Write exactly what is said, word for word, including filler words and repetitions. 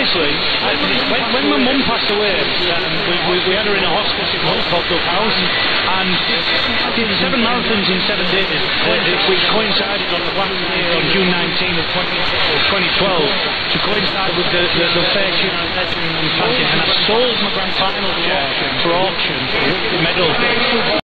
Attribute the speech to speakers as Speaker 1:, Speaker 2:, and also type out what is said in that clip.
Speaker 1: honestly, I, when, when my mum passed away, um, we, we, we had her in a hospice in Hull called Duck House, and I did seven marathons in seven days, which coincided on the last day on June nineteenth of twenty twelve, to coincide with the, the, the fair tune and passing, and I sold my grand final for auction, for auction, for medal.